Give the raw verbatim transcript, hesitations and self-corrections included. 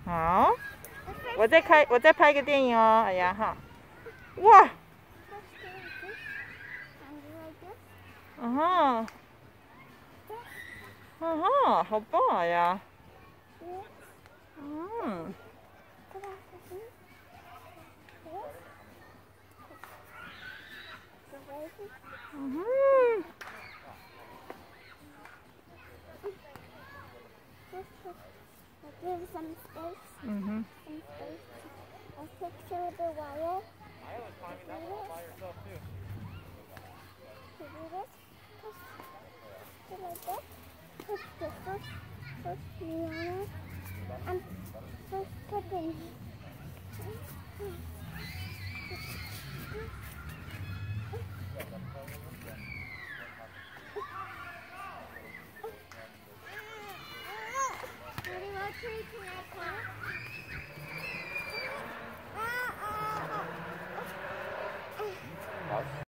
好，我再开，我再拍一个电影哦。哎呀哈，哇，嗯哼，嗯哼，好棒啊呀！嗯，嗯哼。 Give some space. Mm-hmm. Some space. A picture of the wire. I was climbing that wall by yourself too. To do this, push, push it like that. Push the first, first knee on it, and first put in. Ready, what tree can I climb? Us?